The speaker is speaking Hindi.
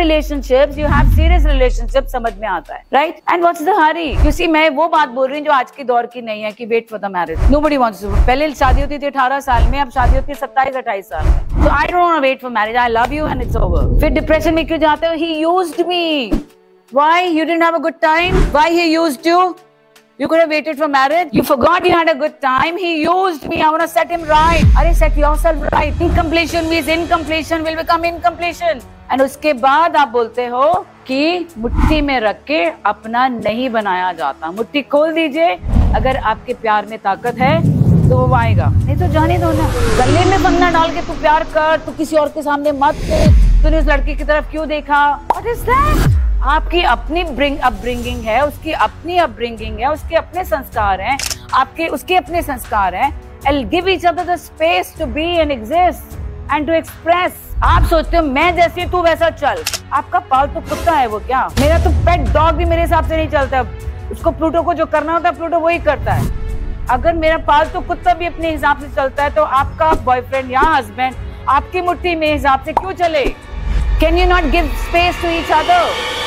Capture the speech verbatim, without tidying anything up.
relationships, you have serious relationships, समझ में आता है, right? And what's the hurry? You see, मैं वो बात बोल रही हूँ जो आज के दौर की नहीं है कि wait for the marriage. Nobody wants to. पहले शादी होती थी अठारह साल में, अब शादी होती है सत्ताईस अट्ठाईस साल में. So I don't want to wait for marriage. I love you and it's over. फिर डिप्रेशन में क्यों जाते हो? He used me. Why? You didn't have a good time? Why he used you? You could have waited for marriage. You forgot you had a good time. He used me. I want to set him right. अरे set yourself right. Incompletion means incompletion will become incompletion. And उसके बाद आप बोलते हो कि मुट्ठी में रख के अपना नहीं बनाया जाता. मुट्ठी खोल दीजिए. अगर आपके प्यार में ताकत है तो वो आएगा, नहीं तो जाने दो ना. गले में बंधना डाल के तू प्यार कर, तू किसी और के सामने मत कर. तूने उस लड़की की तरफ क्यों देखा? What is that? आपकी अपनी ब्रिंग अपब्रिंगिंग है, उसकी अपनी अपब्रिंगिंग है, उसके अपने संस्कार हैं, आपके उसके अपने संस्कार हैं. And give each other the space to be and exist and to express. आप सोचते हो मैं जैसी तू वैसा चल. आपका पालतू कुत्ता है वो क्या? मेरा तो पेट डॉग भी मेरे हिसाब से नहीं चलता. उसको प्लूटो को जो करना होता है प्लूटो वही करता है. अगर मेरा पालतू कुत्ता भी अपने हिसाब से चलता है तो आपका बॉयफ्रेंड या हस्बैंड आपकी मुट्ठी में हिसाब से क्यों चले? Can you not give space to each other?